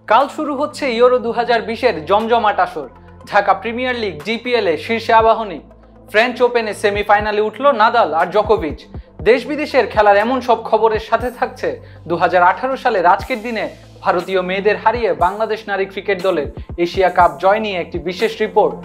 কাল শুরু হচ্ছে ইউরো 2020-এর জমজমাট আসর। ঢাকা প্রিমিয়ার লিগ ডিপিএল এ শীর্ষে আবাহনী, ফ্রেঞ্চ ওপেনে সেমিফাইনালে উঠল নাদাল আর জকোভিচ। দেশ বিদেশের খেলার এমন সব খবরের সাথে থাকছে 2018 সালের আজকের দিনে ভারতীয় মেয়েদের হারিয়ে বাংলাদেশ নারী ক্রিকেট দলের এশিয়া কাপ জয় নিয়ে একটি বিশেষ রিপোর্ট।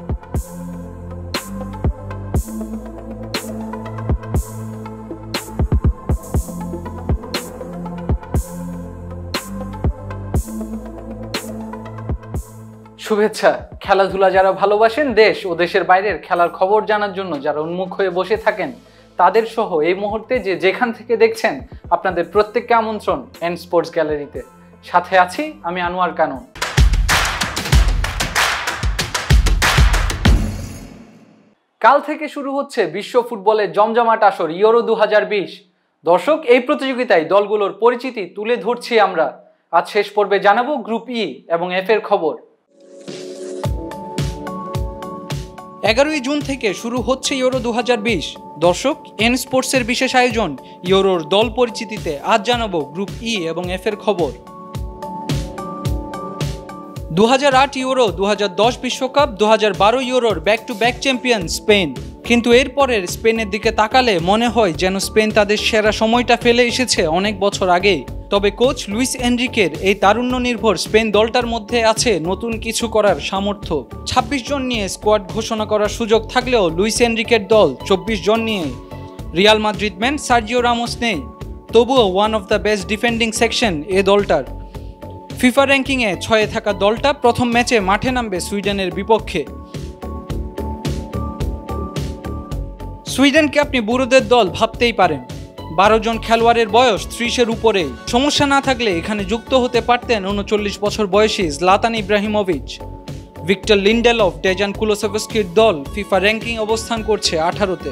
শুভেচ্ছা। খেলাধুলা যারা ভালোবাসেন, দেশ ও দেশের বাইরের খেলার খবর জানার জন্য যারা উন্মুখ হয়ে বসে থাকেন, তাদের সহ এই মুহূর্তে যেখান থেকে দেখছেন, আপনাদের প্রত্যেককে আমন্ত্রণ এন্ড স্পোর্টস গ্যালারিতে। সাথে আছি আমি আনোয়ার কানুন। কাল থেকে শুরু হচ্ছে বিশ্ব ফুটবলের জমজমাট আসর ইউরো 2020। দর্শক, এই প্রতিযোগিতায় দলগুলোর পরিচিতি তুলে ধরছি আমরা। আজ শেষ পর্বে জানাবো গ্রুপ ই এবং এফ এর খবর। 11 জুন থেকে শুরু হচ্ছে ইউরো 2020। দর্শক, এন স্পোর্টসের বিশেষ আয়োজন ইউরোর দল পরিচিতিতে আজ জানাবো গ্রুপ ই এবং এফ এর খবর। 2008 ইউরো, 2010 বিশ্বকাপ, 2012 ইউরোর back to back champion Spain. কিন্তু এরপরের স্পেনের দিকে তাকালে মনে হয় যেন স্পেন তাদের সেরা সময়টা ফেলে এসেছে অনেক বছর আগে। তবে কোচ লুইস এনরিকের এই তারুণ্য নির্ভর স্পেন দলটার মধ্যে আছে নতুন কিছু করার সামর্থ্য। 26 জন নিয়ে স্কোয়াড ঘোষণা করার সুযোগ থাকলেও লুইস এনরিকের দল 24 জন নিয়ে। Real Madrid man Sergio Ramos নেই, তবুও one of the best defending section এ দলটার। ফিফা র্যাঙ্কিংয়ে 6-এ থাকা দলটা প্রথম ম্যাচে মাঠে নামবে সুইডেনের বিপক্ষে। সুইডেনকে আপনি বুড়োদের দল ভাবতেই পারেন। 12 জন খেলোয়াড়ের বয়স 30-এর উপরে। সমস্যা না থাকলে এখানে যুক্ত হতে পারতেন 39 বছর বয়সী Zlatan Ibrahimovic. Victor Lindelof, Dejan কুলুসেভস্কির দল ফিফা র্যাঙ্কিং অবস্থান করছে 18-তে।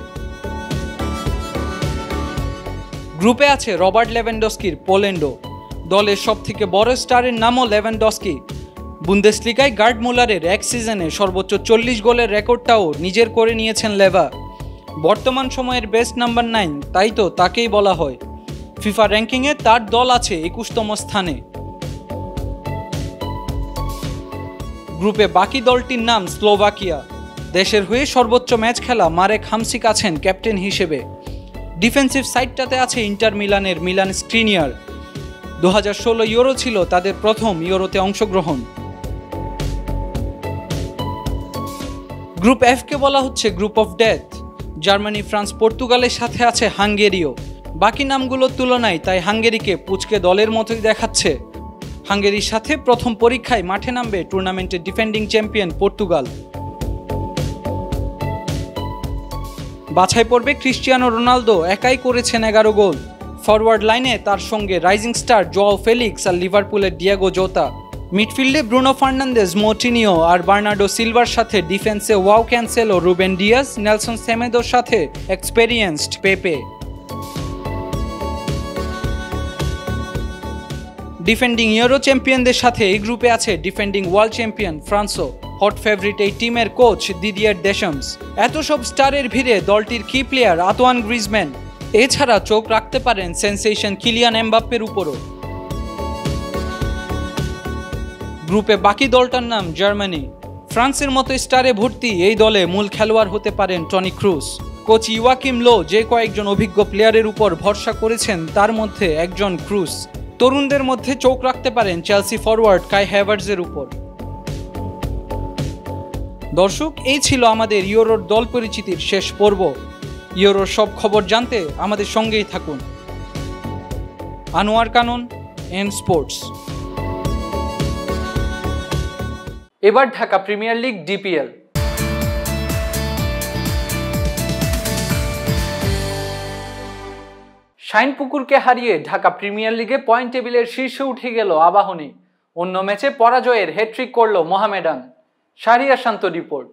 গ্রুপে আছে রবার্ট লেভানডস্কির পোল্যান্ডও। দলের সব থেকে বড় স্টারের নামও লেভানডস্কি। বুন্দেসলিগায় গার্ড মুলারের এক সিজনে সর্বোচ্চ 40 গোলের রেকর্ডটাও নিজের করে নিয়েছেন লেভা। বর্তমান সময়ের বেস্ট নাম্বার 9, তাই তো তাকেই বলা হয়। ফিফা র্যাঙ্কিংয়ে তার দল আছে 21তম স্থানে। গ্রুপে বাকি দলটির নাম স্লোভাকিয়া। দেশের হয়ে সর্বোচ্চ ম্যাচ খেলা মারেক হামসিক আছেন ক্যাপ্টেন হিসেবে। ডিফেন্সিভ সাইডটাতে আছে ইন্টার মিলানের মিলান স্ক্রিনিয়ার। 2016 ইউরো ছিল তাদের প্রথম ইউরোতে অংশগ্রহণ। গ্রুপ এফ কে বলা হচ্ছে group of death. Germany, France, পর্তুগালের সাথে আছে হাঙ্গেরিও। বাকি নামগুলোর তুলনায় তাই হাঙ্গেরিকে পুচকে দলের মতোই দেখাচ্ছে। হাঙ্গেরির সাথে প্রথম পরীক্ষায় মাঠে নামবে টুর্নামেন্টের ডিফেন্ডিং চ্যাম্পিয়ন পর্তুগাল। বাছাই পর্বে ক্রিস্টিয়ানো রোনালদো একাই করেছেন 11 গোল। ফরওয়ার্ড লাইনে তার সঙ্গে রাইজিং স্টার জোয়াও ফেলিক্স আর লিভারপুলের ডিয়েগো জোতা। মিডফিল্ডে ব্রুনো ফার্নান্দেজ, মর্টিনিও আর বার্নার্ডো সিলভার সাথে ডিফেন্সে Joao Cancelo, Ruben Dias, Nelson সেমেদোর সাথে এক্সপেরিয়েন্সড পেপে। ডিফেন্ডিং ইউরো চ্যাম্পিয়নদের সাথে এই গ্রুপে আছে ডিফেন্ডিং ওয়ার্ল্ড চ্যাম্পিয়ন ফ্রান্সও। হট ফেভারিট এই টিমের কোচ দিদিয়ার দেশামস। এত সব স্টারের ভিড়ে দলটির কি প্লেয়ার আতোয়ান গ্রিজম্যান। এছাড়া চোখ রাখতে পারেন সেন্সেশন কিলিয়ান এমবাপ্পের উপরও। গ্রুপে বাকি দলটার নাম জার্মানি। ফ্রান্সের মতো স্টারে ভর্তি এই দলে মূল খেলোয়াড় হতে পারেন Toni Kroos. Coach Joachim Low যে কয়েকজন অভিজ্ঞ প্লেয়ারের উপর ভরসা করেছেন তার মধ্যে একজন ক্রুস। তরুণদের মধ্যে চোখ রাখতে পারেন চেলসি ফরওয়ার্ড কাই হ্যাভার্টজের উপর। দর্শক, এই ছিল আমাদের ইউরোর দল পরিচিতির শেষ পর্ব। ইউরোর সব খবর জানতে আমাদের সঙ্গেই থাকুন। আনোয়ার কানুন, এন স্পোর্টস। এবার ঢাকা প্রিমিয়ার লিগ ডিপিএল। শাইনপুকুরকে হারিয়ে ঢাকা প্রিমিয়ার লিগে পয়েন্ট টেবিলের শীর্ষে উঠে গেল আবাহনী। অন্য ম্যাচে পরাজয়ের হ্যাট্রিক করল Mohammedan. Shahriar Shanto report.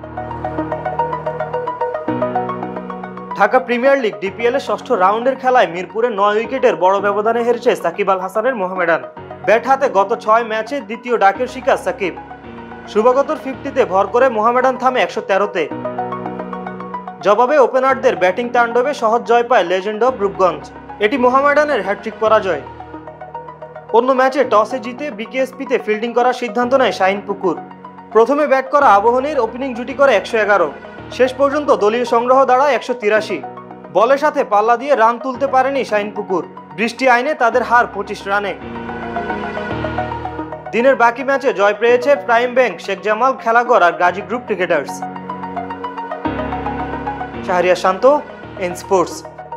Dhaka premier league DPL এর ষষ্ঠ রাউন্ডের খেলায় মিরপুরে 9 উইকেটের বড় ব্যবধানে হেরেছে সাকিব আল হাসানের মোহামেডান। ব্যাট হাতে গত 6 ম্যাচে দ্বিতীয় ডাকের শিকার সাকিব। শুভগতর 50-তে ভর করে মোহামেডান থামে 113-তে। জবাবে ওপেনারদের ব্যাটিং তাণ্ডবে সহজ জয় পায় লেজেন্ড অব রূপগঞ্জ। এটি মোহামেডানের হ্যাট্রিক পরাজয়। অন্য ম্যাচে টসে জিতে বিকেএসপিতে ফিল্ডিং করার সিদ্ধান্ত নেয় শাহিন পুকুর। প্রথমে ব্যাট করা আবাহনীর ওপেনিং জুটি করে 111, শেষ পর্যন্ত দলীয় সংগ্রহ দাঁড়ায় 183। বলের সাথে পাল্লা দিয়ে রান তুলতে পারেনি শাহিন পুকুর। বৃষ্টি আইনে তাদের হার 25 রানে। দিনের বাকি ম্যাচে জয় পেয়েছে প্রাইম ব্যাংক, শেখ জামাল খেলাঘর আর Gazi group cricketers. Shahriar Shanto, N sports.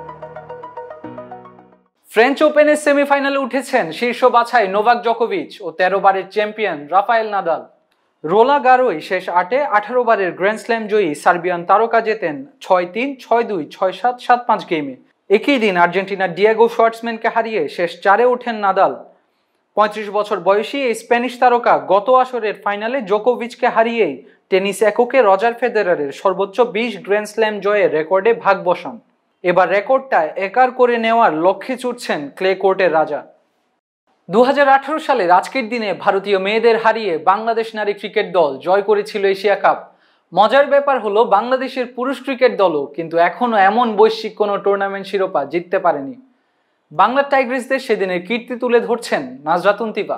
French ওপেনের সেমিফাইনালে উঠেছেন শীর্ষ বাছাই নোভাক জোকোভিচ ও 13 বারের চ্যাম্পিয়ন রাফায়েল নাদাল। রোলা গারোই শেষ 8-এ 18 বারের গ্র্যান্ড স্ল্যাম জয়ী সার্বিয়ান তারকা জেতেন 6-3, 6-2, 6-7, 7-5 গেমে। একই দিন আর্জেন্টিনার ডিয়েগো শর্টসম্যানকে হারিয়ে শেষ 4-এ ওঠেন নাদাল। 35 বছর বয়সী এই স্প্যানিশ তারকা গত আসরের ফাইনালে জোকোভিচকে হারিয়েই টেনিস এককে রজার ফেদেরারের সর্বোচ্চ 20 গ্র্যান্ড স্ল্যাম জয়ের রেকর্ডে ভাগ বসান। এবার রেকর্ডটা একার করে নেওয়ার লক্ষ্যে ছুটছেন ক্লে কোর্টের রাজা। 2018 সালের আজকের দিনে ভারতীয় মেয়েদের হারিয়ে বাংলাদেশ নারী ক্রিকেট দল জয় করেছিল এশিয়া কাপ। মজার ব্যাপার হলো বাংলাদেশের পুরুষ ক্রিকেট দলও কিন্তু এখনো এমন বৈশ্বিক কোনো টুর্নামেন্ট শিরোপা জিততে পারেনি। বাংলার টাইগ্রিসদের সেদিনের কীর্তি তুলে ধরছেন নাজরাতুন তিবা।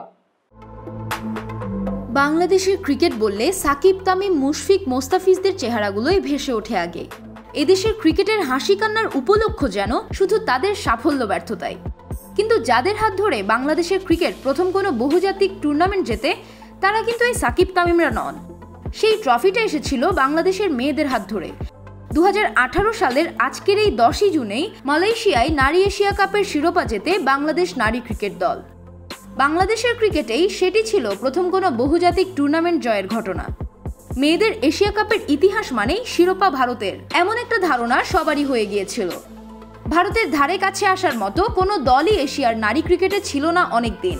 বাংলাদেশের ক্রিকেট বললে সাকিব, তামিম, মুশফিক, মোস্তাফিজদের চেহারাগুলোই ভেসে ওঠে আগে। এদেশের ক্রিকেটের হাসি কান্নার উপলক্ষ যেন শুধু তাদের সাফল্য ব্যর্থতায়। কিন্তু যাদের হাত ধরে বাংলাদেশের ক্রিকেট প্রথম কোনো বহুজাতিক টুর্নামেন্ট জেতে, তারা কিন্তু এই সাকিব তামিমরা নন। সেই ট্রফিটা এসেছিল বাংলাদেশের মেয়েদের হাত ধরে। 2018 সালের আজকের এই 10ই জুনেই মালয়েশিয়ায় নারী এশিয়া কাপের শিরোপা জেতে বাংলাদেশ নারী ক্রিকেট দল। বাংলাদেশের ক্রিকেটেই সেটি ছিল প্রথম কোনো বহুজাতিক টুর্নামেন্ট জয়ের ঘটনা। মেয়েদের এশিয়া কাপের ইতিহাস মানেই শিরোপা ভারতের, এমন একটা ধারণা সবারই হয়ে গিয়েছিল। ভারতের ধারে কাছে আসার মতো কোনো দলই এশিয়ার নারী ক্রিকেটে ছিল না অনেক দিন।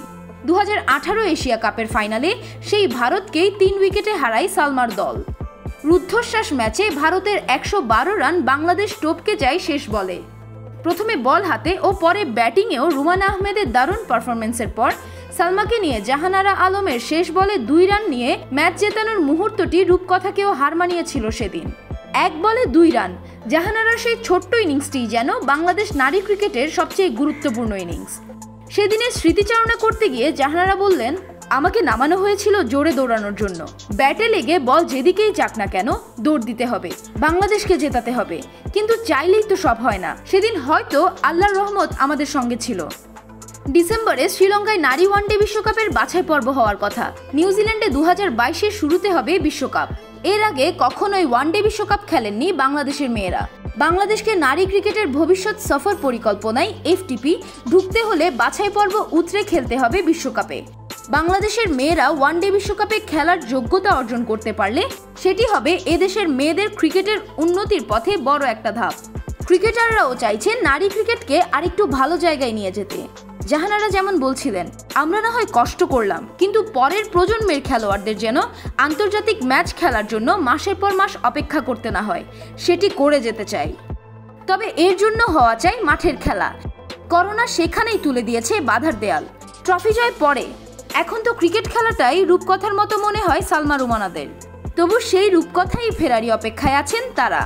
2018 এশিয়া কাপের ফাইনালে সেই ভারতকেই 3 উইকেটে হারায় সালমার দল। রুদ্ধশ্বাস ম্যাচে ভারতের 112 রান বাংলাদেশ টপকে যায় শেষ বলে। প্রথমে বল হাতে ও পরে ব্যাটিংয়েও রুমানা আহমেদের দারুণ পারফরমেন্সের পর সালমাকে নিয়ে জাহানারা আলমের শেষ বলে 2 রান নিয়ে ম্যাচ জেতানোর মুহূর্তটি রূপকথাকেও হার মানিয়েছিল সেদিন। 1 বলে 2 রান, জাহানারার সেই ছোট্ট ইনিংসটি যেন বাংলাদেশ নারী ক্রিকেটের সবচেয়ে গুরুত্বপূর্ণ ইনিংস। সেদিনের স্মৃতিচারণা করতে গিয়ে জাহানারা বললেন, আমাকে নামানো হয়েছিল জোরে দৌড়ানোর জন্য। ব্যাটে লেগে বল যেদিকেই যাক না কেন দৌড় দিতে হবে, বাংলাদেশকে জেতাতে হবে। কিন্তু চাইলেই তো সব হয় না। সেদিন হয়তো আল্লাহর রহমত আমাদের সঙ্গে ছিল। ডিসেম্বরে শ্রীলঙ্কায় নারী ওয়ানডে বিশ্বকাপের বাছাই পর্ব হওয়ার কথা। নিউজিল্যান্ডে 2022-এর শুরুতে হবে বিশ্বকাপ। এর আগে কখনোই ওয়ানডে বিশ্বকাপ খেলেননি বাংলাদেশের মেয়েরা। বাংলাদেশকে নারী ক্রিকেটের ভবিষ্যৎ সফর পরিকল্পনায় এফটিপি ঢুকতে হলে বাছাই পর্ব উতরে খেলতে হবে বিশ্বকাপে। বাংলাদেশের মেয়েরা ওয়ানডে বিশ্বকাপে খেলার যোগ্যতা অর্জন করতে পারলে সেটি হবে এদেশের মেয়েদের ক্রিকেটের উন্নতির পথে বড় একটা ধাপ। ক্রিকেটাররাও চাইছেন নারী ক্রিকেটকে আরেকটু ভালো জায়গায় নিয়ে যেতে। জাহানারা যেমন বলছিলেন, আমরা না হয় কষ্ট করলাম, কিন্তু পরের প্রজন্মের খেলোয়াড়দের যেন আন্তর্জাতিক ম্যাচ খেলার জন্য মাসের পর মাস অপেক্ষা করতে না হয়, সেটি করে যেতে চাই। তবে এর জন্য হওয়া চাই মাঠের খেলা। করোনা সেখানেই তুলে দিয়েছে বাধার দেয়াল। ট্রফি জয় পরে, এখন তো ক্রিকেট খেলাটাই রূপকথার মতো মনে হয় সালমা রুমানাদের। তবু সেই রূপকথাই ফেরারি অপেক্ষায় আছেন তারা।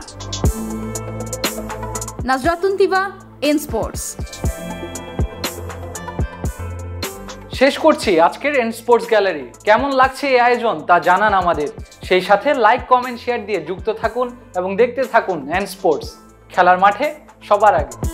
Nazratun Tiba, N sports. শেষ করছি আজকের এন স্পোর্টস গ্যালারি। কেমন লাগছে এই আয়োজন তা জানান আমাদের। সেই সাথে লাইক, কমেন্ট, শেয়ার দিয়ে যুক্ত থাকুন এবং দেখতে থাকুন এন স্পোর্টস, খেলার মাঠে সবার আগে।